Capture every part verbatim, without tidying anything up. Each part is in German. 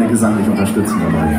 gesanglich unterstützen dabei.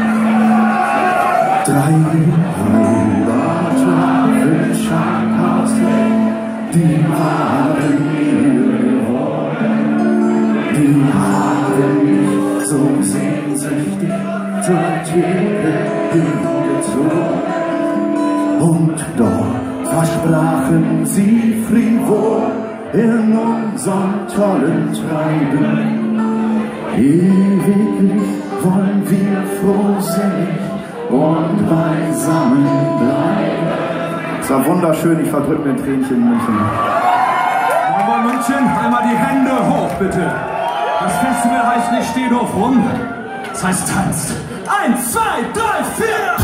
Drei Weiber im Schattenhaus, die haben mir gewollt, die haben mich so sehnsüchtig zur Theke hingezogen. Und doch versprachen sie frivol in unserem tollen Treiben. Ewiglich wollen wir frohsinnig und beisammen bleiben. Es war wunderschön, ich verdrücke mir Tränchen in München. Aber München, einmal die Hände hoch, bitte. Das Festival heißt nicht steh doof rum, das heißt tanzt. Eins, zwei, drei, vier!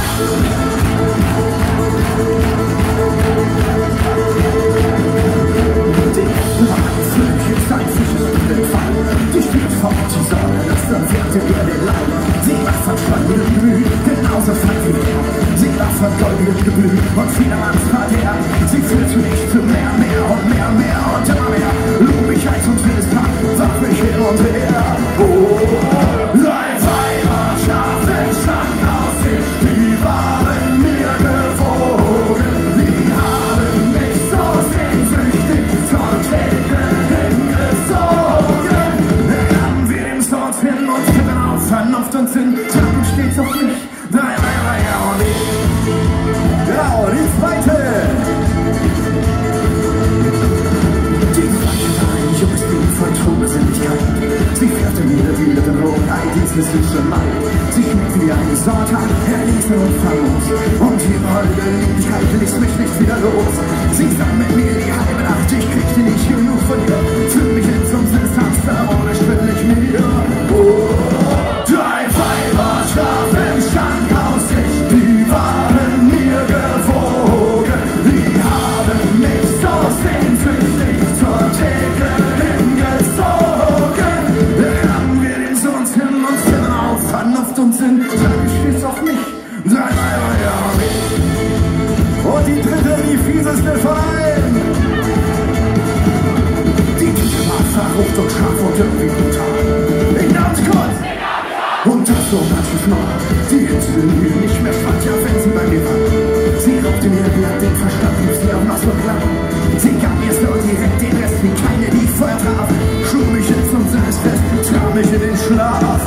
Die spielt vor die Sonne, das verwirrte ihr den Leib. Sie war von goldenen Glüh, genauso fand wie er. Sie war von goldenen Geblüt und vielermanns verderb. Sie führte mich zu mehr, mehr und mehr, mehr und immer mehr. Lug mich heiß und wildes Pack, warf mich hin und her. Oh, drei Weiber, scharfen Schlangen aus sich, die waren mir gewogen. Die haben mich so sehnsüchtig zur Theke hingezogen. Hin und Kippen auf, Vernunft und Sinn, tragen stets auf mich. Drei, drei, drei, ja und ich. Genau, die zweite. Die zweite war ein junges Ding voll Trugesinnigkeit. Sie fährte mir wie eine Drohung, all dies missliche Maid. Sie schmeckt wie ein Sonntag, erlesen und famos. Und die holde Lieblichkeit ließ mich nicht wieder los. Sie sang mit mir die halbe Nacht, ich kriegte nicht genug von ihr. Fühl mich hin zum Sinnstanz, ohne will ich mir. Drei Weiber schlaf im Schandhaus, die waren mir gewogen. Die haben mich so sehnsüchtig zur Theke hingezogen. Haben wir den Sohn hin und Stimmen auf, Vernunft und Sinn, tragisch stets auf mich. Drei Weiber, ja mich. Und die dritte, die fieseste von allen. Die dritte war verrucht und scharf und irgendwie brutal. Ich nahm's kurz! Und das so manches Mal. Die Hitze mir nicht mehr fand, ja wenn sie bei mir war. Sie raubte mir glatt den Verstand, rief sie auch noch so klar. Sie gab mir so direkt den Rest, wie keine, die ich vorher traf. Schlug mich hin zum Sinnesfest, traf mich in den Schlaf.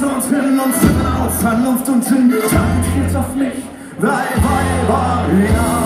Vernunft und Sinn, tanzt jetzt auf mich, drei Weiber, ja.